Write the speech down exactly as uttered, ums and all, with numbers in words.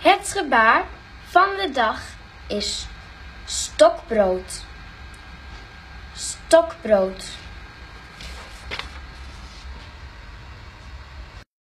Het gebaar van de dag is stokbrood. Stokbrood.